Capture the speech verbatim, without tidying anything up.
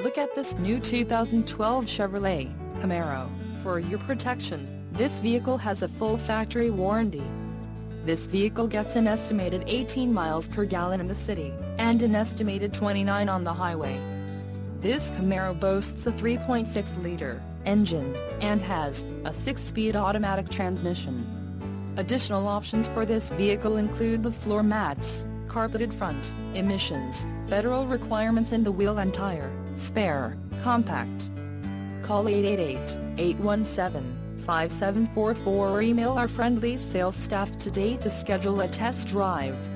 Look at this new two thousand twelve Chevrolet Camaro. For your protection, this vehicle has a full factory warranty. This vehicle gets an estimated eighteen miles per gallon in the city, and an estimated twenty-nine on the highway. This Camaro boasts a three point six liter engine, and has a six-speed automatic transmission. Additional options for this vehicle include the floor mats, carpeted front, emissions, federal requirements in the wheel and tire, spare, compact. Call eight eight eight, eight one seven, five seven four four or email our friendly sales staff today to schedule a test drive.